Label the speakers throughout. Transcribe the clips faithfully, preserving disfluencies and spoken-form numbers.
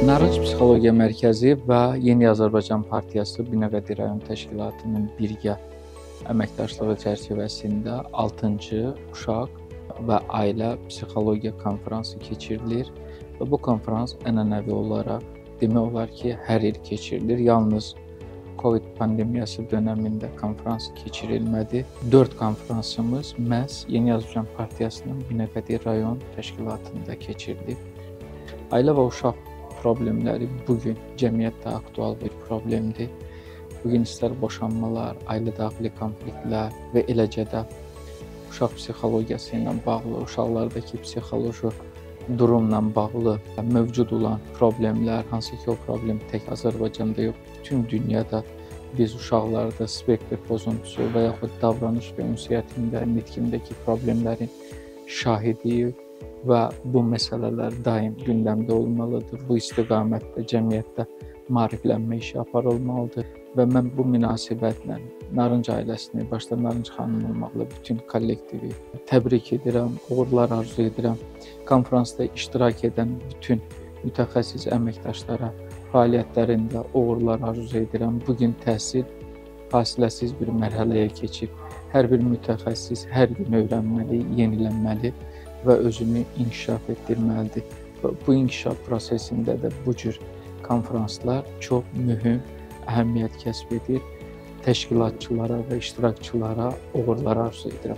Speaker 1: Narınc Psixologiya Mərkəzi və Yeni Azərbaycan Partiyası Binəqədi rayon təşkilatının birgə əməkdaşlığı çərçivəsində altıncı Uşaq və Ailə Psixologiya konfransı keçirilir və bu konfrans ənənəvi olaraq demək olar ki, hər il keçirilir. Yalnız Covid pandemiyası dönəmində konfrans keçirilmədi. dörd konfransımız məhz Yeni Azərbaycan Partiyasının Binəqədi rayon təşkilatında keçirilib. Ailə və uşaq problemləri bugün cəmiyyətdə aktual bir problemdir. Bugün istər boşanmalar, ailə daxili konfliktlər və eləcə də uşaq psixologiyası ilə bağlı, uşaqlardakı psixoloji durumla bağlı mövcud olan problemlər, hansı ki o problem tək Azərbaycanda yox, bütün dünyada biz uşaqlarda spektr pozuntusu və yaxud davranış və ünsiyyətində, nitqindəki problemlərin şahidiyik və bu məsələlər daim gündəmdə olmalıdır. Bu istiqamətdə cəmiyyətdə maariflənmə işi aparılmalıdır və mən bu münasibətlə Narınc ailəsini, başda Narınc xanım olmaqla bütün kollektivi təbrik edirəm, uğurlar arzu edirəm. Konfransda iştirak edən bütün mütəxəssis əməkdaşlara fəaliyyətlərində uğurlar arzu edirəm. Bugün təhsil fasiləsiz bir mərhələyə keçib. Hər bir mütəxəssis hər gün öyrənməli, yenilənməli və özünü inkişaf etdirməlidir. Bu inkişaf prosesində də bu cür konfranslar çox mühüm əhəmiyyət kəsb edir. Təşkilatçılara və iştirakçılara uğurlar arzu edirəm.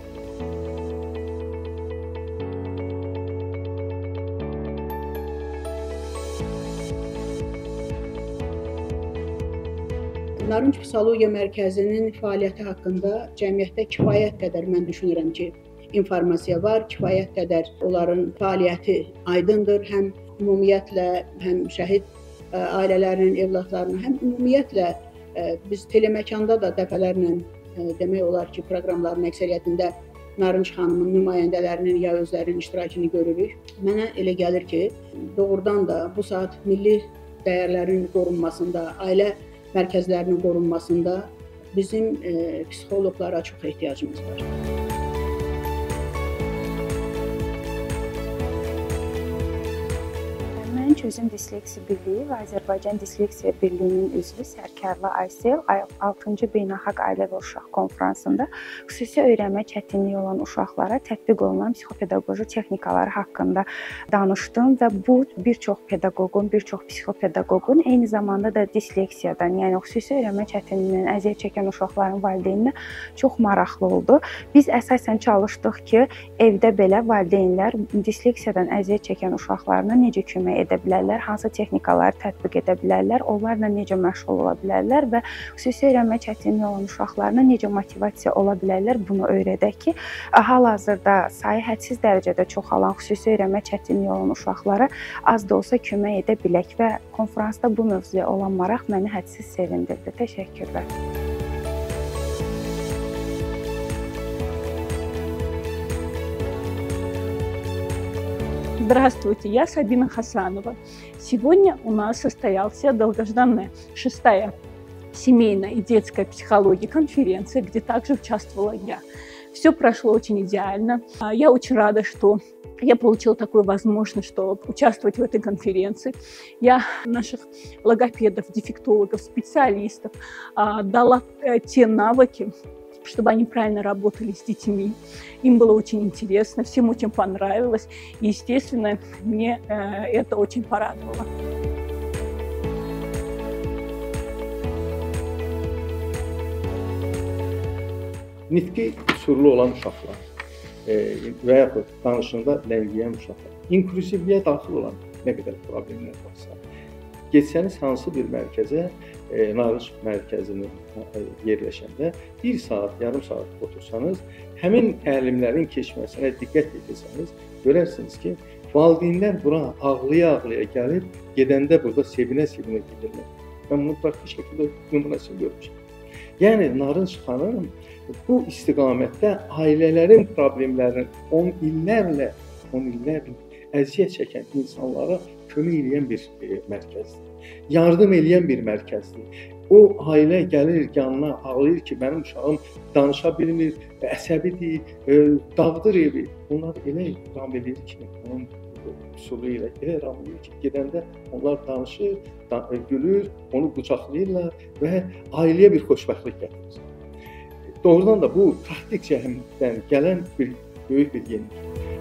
Speaker 2: Narınc Psixologiya Mərkəzinin fəaliyyəti haqqında cəmiyyətdə kifayət qədər mən düşünürəm ki, informasiya var, kifayət qədər onların fəaliyyəti aydındır. Həm ümumiyyətlə, həm şəhid ailələrinin, evladlarının, həm ümumiyyətlə biz teleməkanda da dəfələrlə demək olar ki, proqramların əksəriyyətində Narınc xanımın nümayəndələrinin ya özlərinin iştirakını görürük. Mənə elə gəlir ki, doğrudan da bu saat milli dəyərlərin qorunmasında, ailə mərkəzlərinin qorunmasında bizim psixoloqlara çox ehtiyacımız var.
Speaker 3: Özüm Disleksiya Birliyi və Azərbaycan Disleksiya Birliyinin üzvü Sərkarlı Aysel altıncı Beynəlxalq Ailə və Uşaq Konfransında xüsusi öyrənmə çətinliyi olan uşaqlara tətbiq olunan psixopedaqoji texnikaları haqqında danışdım və bu bir çox pedaqoqun, bir çox psixopedaqoqun eyni zamanda da disleksiyadan, yəni xüsusi öyrənmə çətinliyindən əziyyət çəkən uşaqların valideyninə çox maraqlı oldu. Biz əsasən çalışdıq ki, evdə belə valideynlər disleksiyadan əziyyət çəkən uşaqlarına necə kömək edə bilərlər, hansı texnikaları tətbiq edə bilərlər, onlarla necə məşğul ola bilərlər və xüsusi öyrənmə çətinliyi olan uşaqlarına necə motivasiya ola bilərlər, bunu öyrədək ki, hal-hazırda sayı hədsiz dərəcədə çoxalan xüsusi öyrənmə çətinliyi olan uşaqlara az da olsa kömək edə bilək və konfransda bu mövzuya olan maraq məni hədsiz sevindirdi. Təşəkkürlər.
Speaker 4: Здравствуйте, я Сабина Хасанова. Сегодня у нас состоялась долгожданная шестая семейная и детская психология конференция, где также участвовала я. Все прошло очень идеально. Я очень рада, что я получила такую возможность, что участвовать в этой конференции. Я наших логопедов, дефектологов, специалистов дала те навыки, чтобы они правильно работали с детьми. Им было очень интересно, всем очень понравилось. И, естественно, мне это очень порадовало.
Speaker 5: Nitqi qüsurlu olan uşaqlar e, və yaxud danışığında ləngiyən uşaqlar, inklüzivliyə daxil olan nə qədər problemlər varsa, geçsəniz hansı bir mərkəzə, e, Narınc mərkəzinin yerləşəndə bir saat, yarım saat otursanız, həmin təlimlərin keçməsinə diqqət etsəniz, görərsiniz ki, valideynlər bura ağlaya-ağlaya gəlib, gedəndə burada sevinə-sevinə gedirlər. Mən bunu praktik şəkildə nümunəsini görmüşəm. Yəni, Narınc xanım bu istiqamətdə ailələrin problemlərini on illərlə, on illərlə əziyyət çəkən insanlara kömək edən bir e, mərkəzdir. Yardım edən bir mərkəzdir. O ailə gəlir yanına, ağlayır ki, mənim uşağım danışa bilmir, əsəbidir, e, dağıdır evi. Onlar elə iqam edir ki, onun üsulu ilə elə ramlayır ki, gedəndə onlar danışır, da gülür, onu qucaqlayırlar və ailəyə bir xoşbəxtlik gətirir. Doğrudan da bu praktik cəhətdən gələn bir böyük bir yenilik.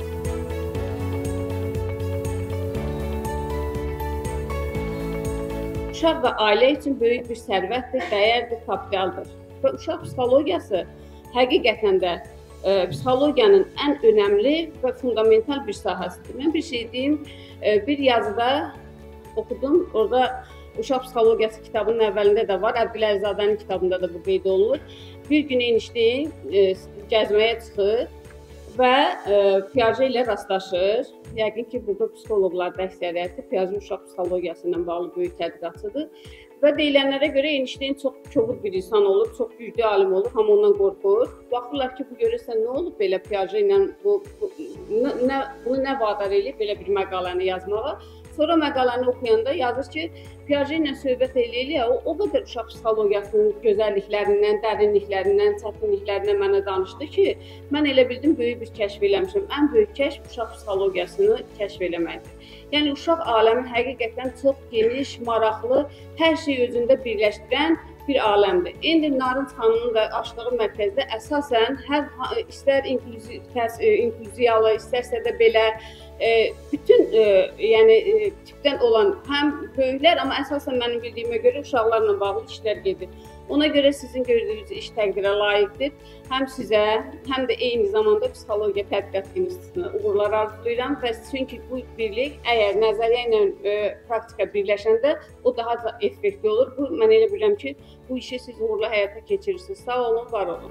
Speaker 6: Uşaq və ailə üçün böyük bir sərvətdir, dəyərdir, kapitaldır. Və uşaq psixologiyası həqiqətən də e, psixologiyanın ən önəmli və fundamental bir sahəsidir. Mən bir şey deyim, e, bir yazıda oxudum, orada uşaq psixologiyası kitabının əvvəlində də var, Əbdülərzadənin kitabında da bu qeyd olunur. Bir gün Einstein e, gəzməyə çıxır və e, Piaget ilə rastlaşır. Yəqin ki, burada psixoloqların əksəriyyəti Piaget uşaq psixologiyası ilə bağlı böyük tədqiqatçıdır. Və deyilənlərə görə Einstein çox kobud bir insan olur, çox güclü alim olur, hamı ondan qorxur. Baxırlar ki, bu görürsən nə olub belə Piaget ilə bu, bu nə, bunu nə vadar eləyib belə bir məqaləni yazmağa. Sonra məqaləni oxuyanda yazır ki, Piaget ilə söhbət eləyə-eləyə o, o qədər uşaq psixologiyasının gözəlliklərindən, dərinliklərindən, çətinliklərindən mənə danışdı ki, mən elə bildim böyük bir kəşf eləmişəm. Ən böyük kəşf uşaq psixologiyasını kəşf eləməkdir. Yəni uşaq aləmi həqiqətən çox geniş, maraqlı, hər şeyi özündə birləşdirən bir aləmdir. İndi Narınc xanımın da açdığı mərkəzdə əsasən hər istər inklüziv, inklüziyalı, istərsə də belə e, bütün e, yəni e, tipdən olan həm böyüklər, amma əsasən mənim bildiyimə görə uşaqlarla bağlı işlər gedir. Ona görə sizin gördüyünüz iş təqdirə layiqdir. Həm sizə, həm də eyni zamanda Psixologiya Tədqiqat İnstitutuna uğurlar arzulayıram və çünki bu birlik əgər nəzəriyyə ilə e, praktika birləşəndə o daha da effektli olur. Bu mən elə bilirəm ki, bu işi siz uğurla həyata keçirirsiniz. Sağ olun, var olun.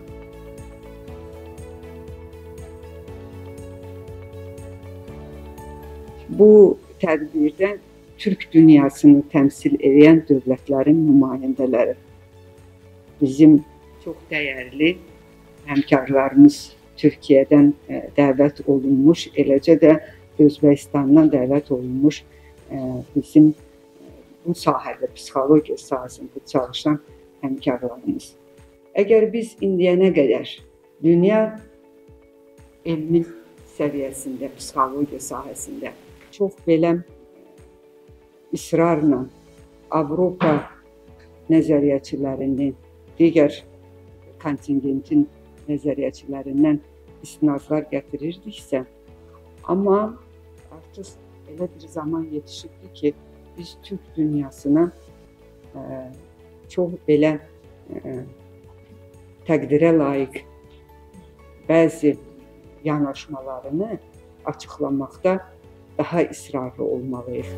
Speaker 7: Bu tədbirdə Türk dünyasını təmsil edən dövlətlərin nümayəndələri, bizim çox dəyərli həmkarlarımız Türkiyədən dəvət olunmuş, eləcə də Özbəkistandan dəvət olunmuş bizim bu sahədə, psixologiya sahəsində çalışan həmkarlarımız. Əgər biz indiyənə qədər dünya elmi səviyyəsində, psixologiya sahəsində çox belə israrla Avropa nəzəriyyəçilərinin, digər kontingentin nəzəriyyəçilərindən istinadlar gətirirdiksə, amma artıq elə bir zaman yetişibdir ki, biz Türk dünyasına ə, çox belə ə, təqdirə layiq bəzi yanaşmalarını açıqlamaqda daha israrlı olmalıyıq.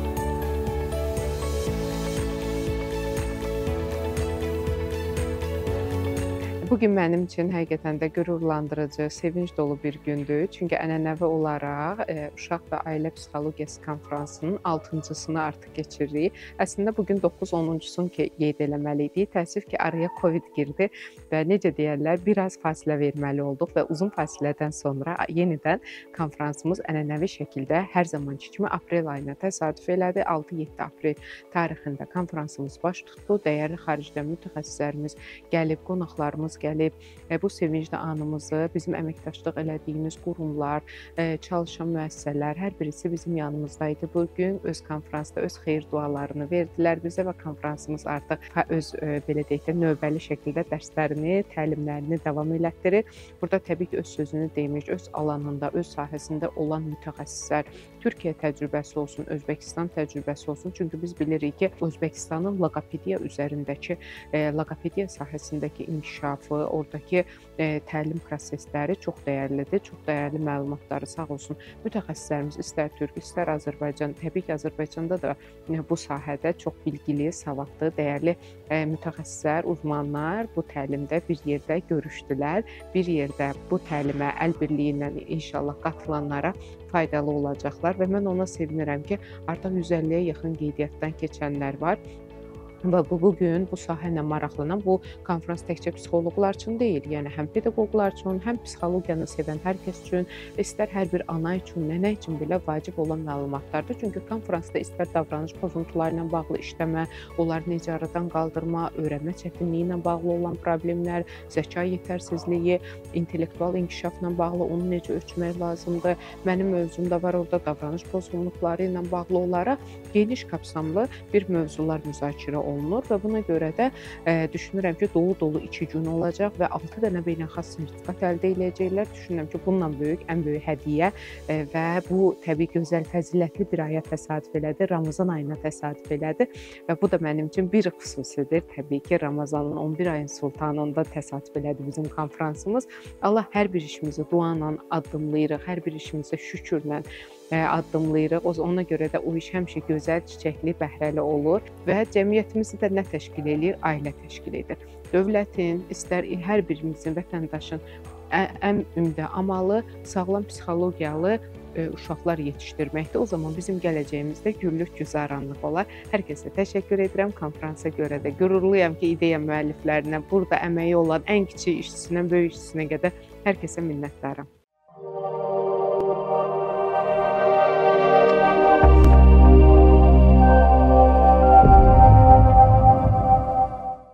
Speaker 8: Bugün mənim üçün həqiqətən də qürurlandırıcı, sevinc dolu bir gündür. Çünki ənənəvi olaraq e, Uşaq və Ailə Psixologiyası Konfransının altıncısını artıq keçiririk. Əslində bugün doqquz onuncusunu qeyd eləməli idik. Təəssüf ki, araya Covid girdi və necə deyərlər, biraz fasilə verməli olduq və uzun fasilədən sonra yenidən konfransımız ənənəvi şəkildə hər zamanki kimi aprel ayına təsadüf elədi. altı yeddi aprel tarixində konfransımız baş tutdu. Dəyərli xaricdən mütəxəssislərimiz gəlib, qonaqlarımız gəlib bu sevincli anımızı bizim əməkdaşlıq elədiyimiz qurumlar, çalışan müəssisələr, hər birisi bizim yanımızdaydı. Bugün öz konfransda öz xeyir dualarını verdilər bizə və konfransımız artıq öz belə deyək də növbəli şəkildə dərslərini, təlimlərini davam elətdirir. Burada təbii ki, öz sözünü demiş, öz alanında, öz sahəsində olan mütəxəssislər, Türkiyə təcrübəsi olsun, Özbəkistan təcrübəsi olsun. Çünki biz bilirik ki, Özbəkistanın loqopediya üzərindəki, loqopediya sahəsindəki inkişafı, oradakı e, təlim prosesləri çox dəyərlidir. Çox dəyərli məlumatları sağ olsun mütəxəssislərimiz istər Türk, istər Azərbaycan, təbii ki, Azərbaycanda da e, bu sahədə çox bilgili, savadlı, dəyərli e, mütəxəssislər, uzmanlar bu təlimdə bir yerdə görüşdülər. Bir yerdə bu təlimə əl birliyi ilə inşallah qatılanlara faydalı olacaqlar və mən ona sevinirəm ki, artıq yüz əlliyə yaxın qeydiyyatdan keçənlər var. Və bu bu gün bu sahə ilə maraqlanan, bu konfrans təkcə psixoloqlar üçün deyil, yəni həm pedaqoqlar üçün, həm psixologiyanı sevən hər kəs üçün, istər hər bir ana üçün, nənə üçün belə vacib olan məlumatlardır. Çünki konfransda istər davranış pozuntuları ilə bağlı işləmə, onları necə aradan qaldırma, öyrənmə çətinliyi ilə bağlı olan problemlər, zəka yetərsizliyi, intellektual inkişafla bağlı onu necə ölçmək lazımdır. Mənim mövzum da var orada, davranış pozğunluqları ilə bağlı olaraq geniş kapsamlı bir mövzular müzakirə olunur. olunur və buna görə də e, düşünürəm ki, dolu-dolu iki gün olacaq və altı dənə beynəlxalq sertifikat əldə edəcəklər. Düşünürəm ki, bununla böyük, ən böyük hədiyyə e, və bu təbii gözəl, fəzilətli bir aya təsadüf elədi, Ramazan ayına təsadüf elədi və bu da mənim üçün bir xüsusidir. Təbii ki, Ramazanın on bir ayın sultanında təsadüf elədi bizim konfransımız. Allah hər bir işimizi dua ilə addımlayırıq, hər bir işimizə şükürlə addımlayırıq. Ona görə də o iş həmişə gözəl, çiçəkli, bəhrəli olur və cəmiyyətimizi də nə təşkil edir? Ailə təşkil edir. Dövlətin, istər hər birimizin, vətəndaşın ən ümdə amalı sağlam psixologiyalı uşaqlar yetişdirməkdir. O zaman bizim gələcəyimizdə güllük, güzaranlıq olar. Hər kəsə təşəkkür edirəm. Konfransa görə də qürurluyam ki, ideya müəlliflərinə, burada əməyi olan ən kiçik işçisinə, böyük işçisinə qədər hər kəsə minnətdaram.